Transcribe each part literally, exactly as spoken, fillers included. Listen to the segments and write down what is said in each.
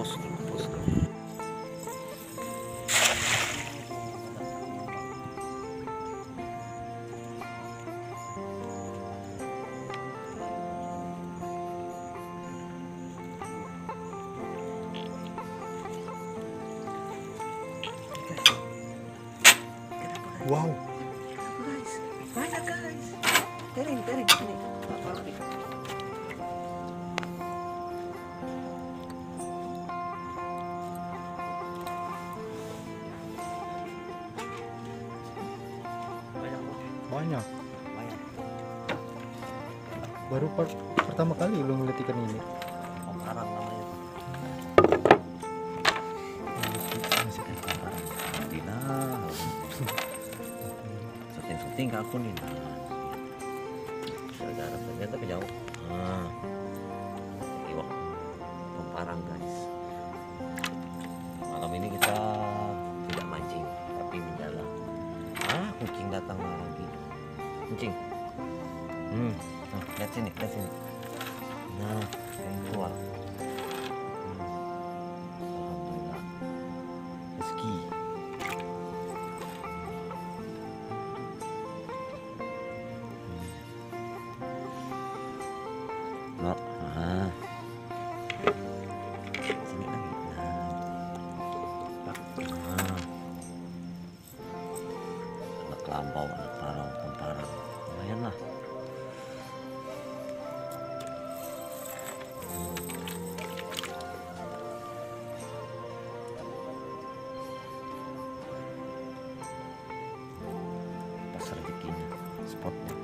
pos pos. Wow. Guys, banyak guys. Tering, tering, ini. Banyak. Banyak. Baru per pertama kali lu ngeliat ikan ini. Om Karang namanya. Dina. Syuting-syuting ke aku nih. Gara-gara ternyata kejauh. Nah. Iwak. Om Karang guys. Malam ini kita tidak mancing, tapi menjala. Ah, kucing datang lagi. Kucing. Hmm, nah, lihat sini, lihat sini. Nah, yang keluar. Hmm. Alhamdulillah. Rezeki. Hmm. Oh, ah. Sini lagi. Nah. Nah. Anak lampau, anak parau, parau. Lumayan lah. Pas rezekinya, spotnya.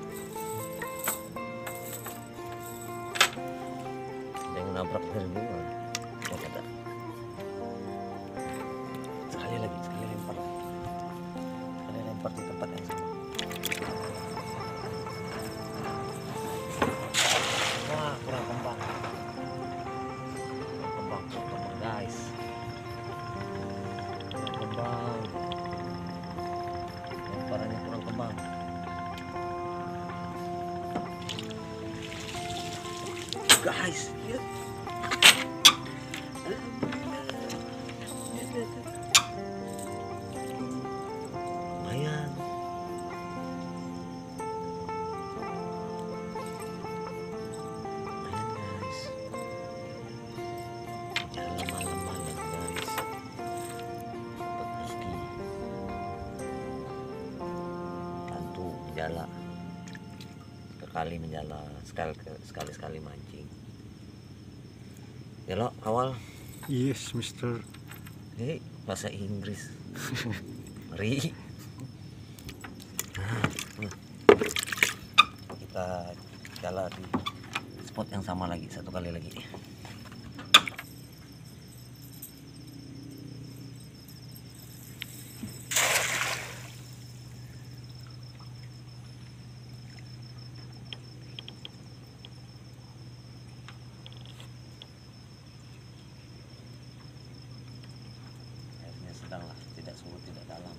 Ada yang nabrak dari luar. Oh, ada. Sekali lagi, sekali lempar. Sekali lempar di tempat yang sama. Wah, kurang kembang. Kurang kembang, kurang kembang guys. Kurang kembang. Lemparannya kurang kembang. Guys, lihat. Lumayan. Lumayan guys. Jalan malam-malam guys. Dapat rezeki. Bantu menjala. Sekali menjala, sekali sekali sekali mancing. Ya lo awal. Yes, Mister. Ini bahasa Inggris. Mari. Nah, nah. Kita jalan di spot yang sama lagi, satu kali lagi. Airnya sedanglah, tidak surut, tidak dalam.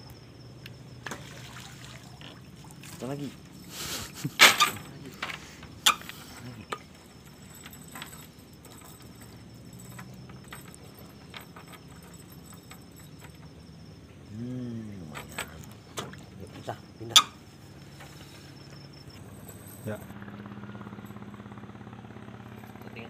Satu lagi. Lagi. Lagi. Hmm, lumayan. Yuk kita pindah. Ya. Penting.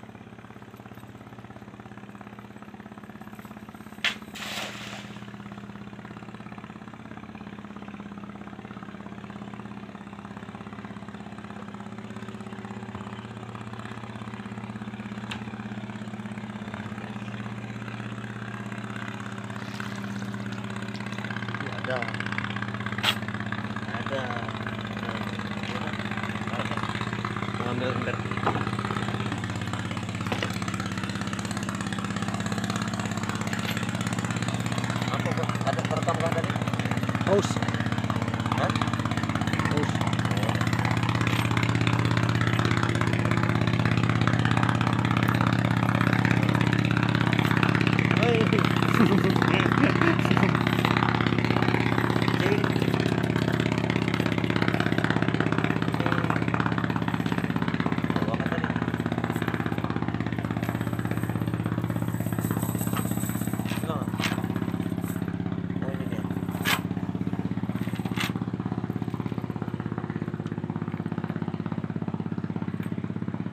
Ada ada mengambil ember. Apa kok ada perekam kah tadi? Haus. Hah? Haus.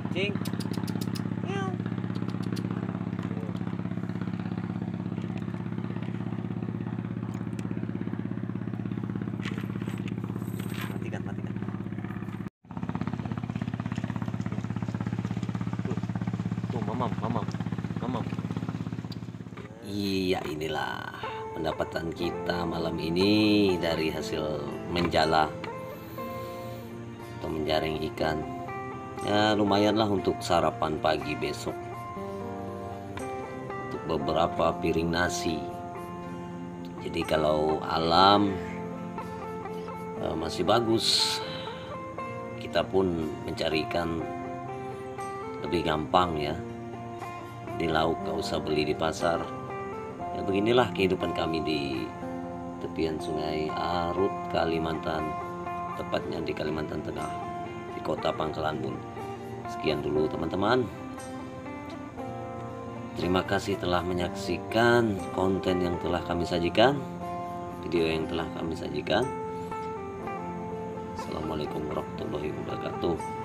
Cing. Meow. Matikan, matikan. Tuh, tuh mamam, mamam, mamam. Iya, inilah pendapatan kita malam ini dari hasil menjala atau menjaring ikan. Ya lumayanlah untuk sarapan pagi besok, untuk beberapa piring nasi. Jadi kalau alam uh, masih bagus, kita pun mencari ikan lebih gampang ya. Di lauk gak usah beli di pasar. Ya beginilah kehidupan kami di tepian Sungai Arut, Kalimantan, tepatnya di Kalimantan Tengah, di kota Pangkalan Bun. Sekian dulu teman-teman. Terima kasih telah menyaksikan konten yang telah kami sajikan, video yang telah kami sajikan. Assalamualaikum warahmatullahi wabarakatuh.